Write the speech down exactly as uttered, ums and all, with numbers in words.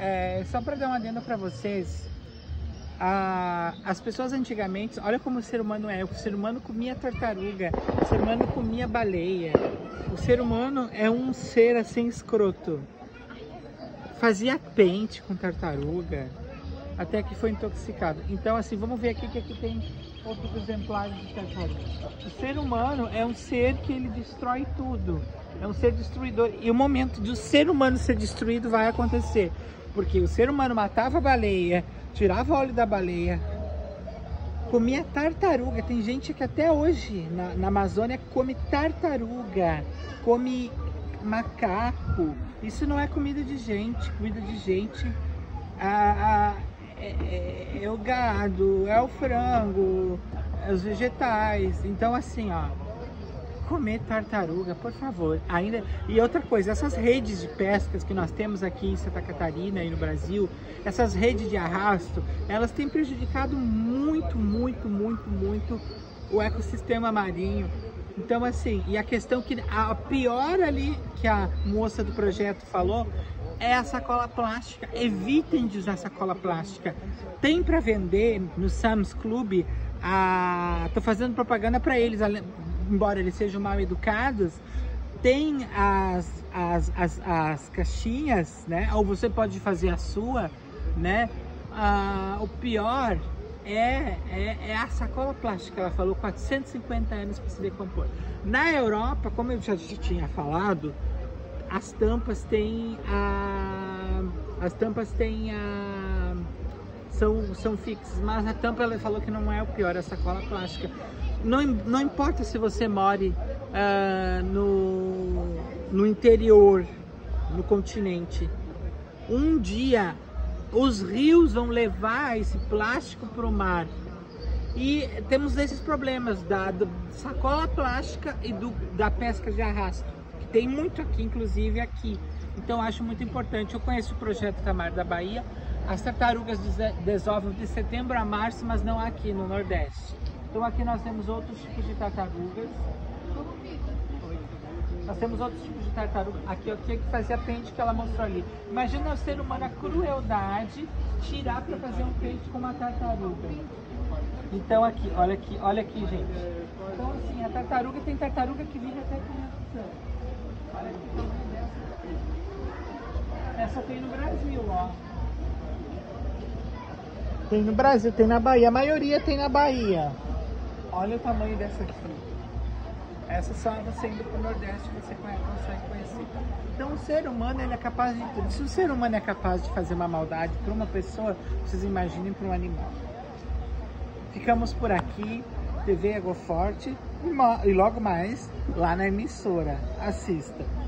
é, só para dar uma adenda para vocês, a, as pessoas antigamente, olha como o ser humano é, o ser humano comia tartaruga, o ser humano comia baleia, o ser humano é um ser assim escroto, fazia pente com tartaruga, até que foi intoxicado. Então assim, vamos ver aqui que aqui tem outros exemplares de tartaruga. O ser humano é um ser que ele destrói tudo, é um ser destruidor, e o momento de o ser humano ser destruído vai acontecer, porque o ser humano matava a baleia, tirava o óleo da baleia, comia tartaruga. Tem gente que até hoje na, na Amazônia come tartaruga, come macaco. Isso não é comida de gente, comida de gente ah, ah, é, é, é o gado, é o frango, é os vegetais. Então assim, ó, comer tartaruga, por favor. Ainda e outra coisa, essas redes de pescas que nós temos aqui em Santa Catarina e no Brasil, essas redes de arrasto, elas têm prejudicado muito, muito, muito, muito o ecossistema marinho. Então assim, e a questão que a pior ali que a moça do projeto falou é a sacola plástica. Evitem de usar sacola plástica. Tem para vender no Sam's Club, a... tô fazendo propaganda para eles, embora eles sejam mal educados, tem as, as, as, as caixinhas, né? Ou você pode fazer a sua, né? Ah, o pior é, é, é a sacola plástica. Ela falou quatrocentos e cinquenta anos para se decompor. Na Europa, como eu já tinha falado, as tampas têm a, as tampas têm a, são, são fixas, mas a tampa ela falou que não é o pior, é a sacola plástica. Não, não importa se você more uh, no, no interior, no continente, um dia os rios vão levar esse plástico para o mar. E temos esses problemas da, da sacola plástica e do, da pesca de arrasto, que tem muito aqui, inclusive aqui. Então acho muito importante. Eu conheço o projeto Tamar da Bahia. As tartarugas desovam de setembro a março, mas não aqui no Nordeste. Então aqui nós temos outros tipos de tartarugas. Nós temos outros tipos de tartaruga. Aqui eu tinha que fazer a pente que ela mostrou ali. Imagina o ser humano, a crueldade, tirar para fazer um pente com uma tartaruga. Então aqui, olha aqui, olha aqui, gente. Então assim, a tartaruga, tem tartaruga que vive até quinhentos anos. Olha aqui o tamanho dessa. Essa tem no Brasil, ó. Tem no Brasil, tem na Bahia. A maioria tem na Bahia. Olha o tamanho dessa aqui. Essa só você indo para o Nordeste você consegue conhecer. Então o ser humano ele é capaz de tudo. Se o ser humano é capaz de fazer uma maldade para uma pessoa, vocês imaginem para um animal. Ficamos por aqui, T V Água Forte, e logo mais lá na emissora. Assista.